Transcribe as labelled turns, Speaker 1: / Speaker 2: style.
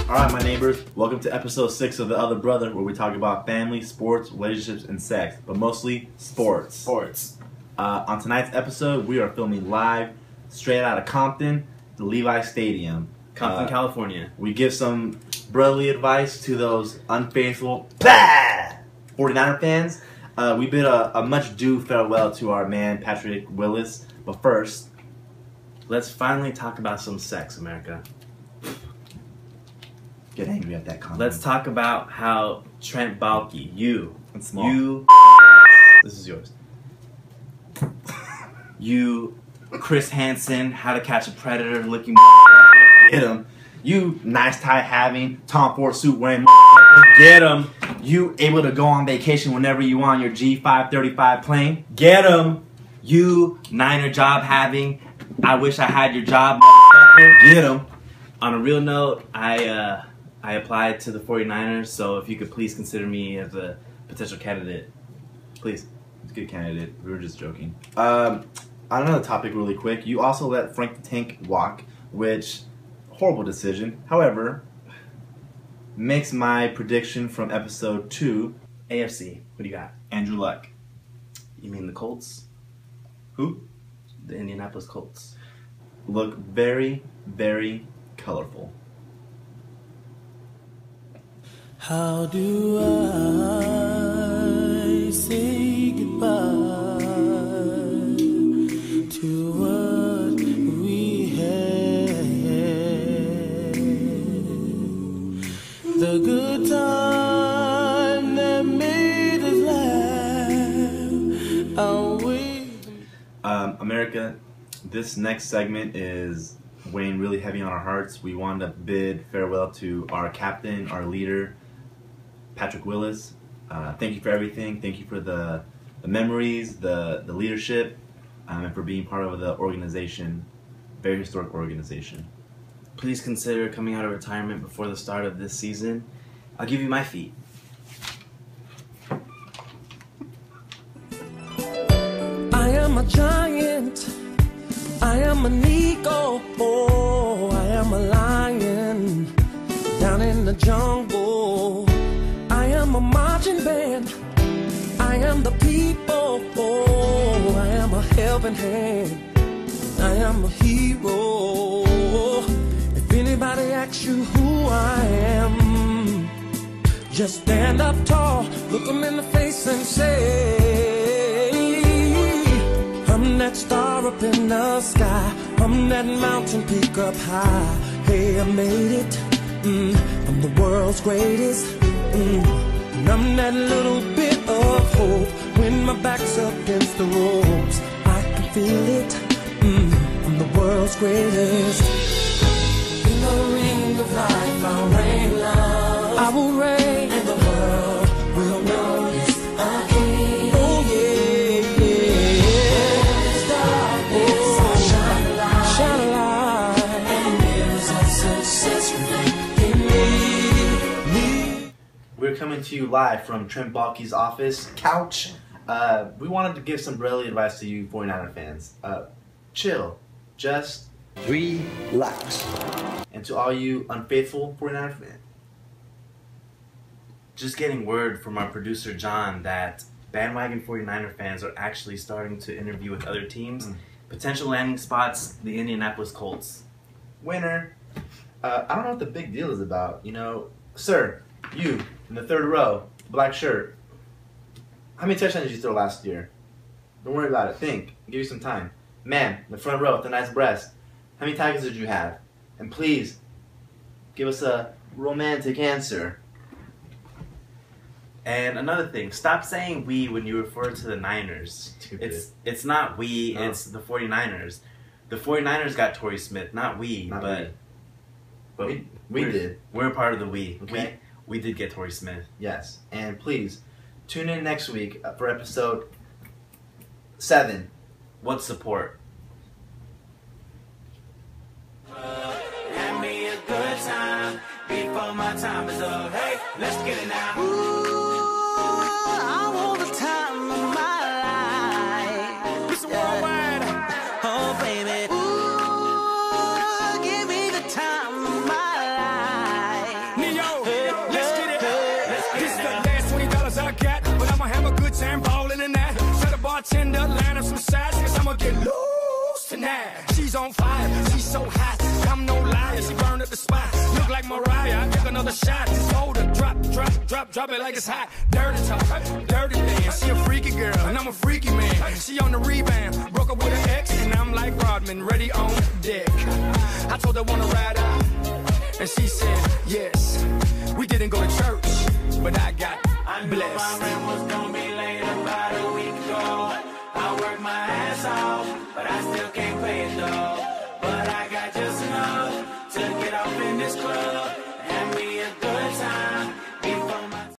Speaker 1: Alright, my neighbors, welcome to episode 6 of The Other Brother, where we talk about family, sports, relationships, and sex, but mostly sports. On tonight's episode, we are filming live, straight out of Compton, the Levi Stadium.
Speaker 2: Compton, California.
Speaker 1: We give some brotherly advice to those unfaithful 49er fans. We bid a much due farewell to our man, Patrick Willis, but first,
Speaker 2: let's finally talk about some sex, America.
Speaker 1: Get angry at that comment.
Speaker 2: Let's talk about how Trent Baalke,
Speaker 1: It's small.
Speaker 2: This is yours. You, Chris Hansen, How to Catch a Predator looking
Speaker 1: Get him. You nice tie having, Tom Ford suit wearing
Speaker 2: Get him.
Speaker 1: You able to go on vacation whenever you want your G535 plane.
Speaker 2: Get him. You, Niner job having, I wish I had your job.
Speaker 1: Get him.
Speaker 2: On a real note, I applied to the 49ers, so if you could please consider me as a potential candidate. Please.
Speaker 1: It's a good candidate. We were just joking. On another topic really quick, you also let Frank the Tank walk, which, horrible decision. However, makes my prediction from episode 2.
Speaker 2: AFC, what do you got?
Speaker 1: Andrew Luck.
Speaker 2: You mean the Colts?
Speaker 1: Who?
Speaker 2: The Indianapolis Colts.
Speaker 1: Look very, very colorful.
Speaker 3: How do I say goodbye to what we had? The good time that made us laugh.
Speaker 1: America, this next segment is weighing really heavy on our hearts. We want to bid farewell to our captain, our leader, Patrick Willis. Thank you for everything. Thank you for the memories, the leadership, and for being part of the organization, very historic organization.
Speaker 2: Please consider coming out of retirement before the start of this season. I'll give you my feet.
Speaker 3: I am a giant. I am an eagle. Oh, I am a lion down in the jungle. I am a marching band. I am the people. Oh, I am a helping hand. I am a hero. If anybody asks you who I am, just stand up tall, look them in the face and say, I'm that star up in the sky, I'm that mountain peak up high. Hey, I made it. I'm the world's greatest. And I'm that little bit of hope when my back's up against the ropes. I can feel it. I'm the world's greatest. In the ring of life, I'll reign love. I will reign, and the world will notice a king. Oh yeah, yeah. Darkness, I'll shine a light. Shine a light. And mirrors of success reflect in me.
Speaker 1: We're coming to you live from Trent Baalke's office, couch. We wanted to give some brotherly advice to you 49er fans. Chill. Just
Speaker 4: relax.
Speaker 1: And to all you unfaithful 49er fans,
Speaker 2: Just getting word from our producer John that bandwagon 49er fans are actually starting to interview with other teams. Potential landing spots, the Indianapolis Colts.
Speaker 1: winner. I don't know what the big deal is about. You know, sir, you in the third row, black shirt. How many touchdowns did you throw last year? Don't worry about it. Think. I'll give you some time. Man, in the front row with the nice breast. How many tackles did you have? And please, give us a romantic answer.
Speaker 2: And another thing, stop saying we when you refer to the Niners.
Speaker 1: Stupid.
Speaker 2: It's not we,
Speaker 1: No.
Speaker 2: it's the 49ers. The 49ers got Torrey Smith, not we,
Speaker 1: Not
Speaker 2: but
Speaker 1: we
Speaker 2: we're-
Speaker 1: did.
Speaker 2: We're part of the we.
Speaker 1: Okay.
Speaker 2: We did get Torrey Smith.
Speaker 1: Yes. And please, tune in next week for episode 7.
Speaker 2: What support?
Speaker 5: Have me a good time before my time is up. Hey, let's get it now.
Speaker 3: I want the time of my life. It's worldwide. Oh, baby. Ooh, give me the time of my life. bartender, line up some shots, cause I'ma get loose tonight. She's on fire, she's so hot, I'm no liar, she burned up the spot. Look like Mariah, I take another shot. Hold her, drop it like it's hot. Dirty talk, dirty dance. She a freaky girl, and I'm a freaky man. She on the rebound, broke up with her ex, and I'm like Rodman, ready on deck. I told her wanna ride out, and she said yes. We didn't go to church, but I got blessed.
Speaker 5: My rent was gonna be late about a week ago. I worked my ass off, but I still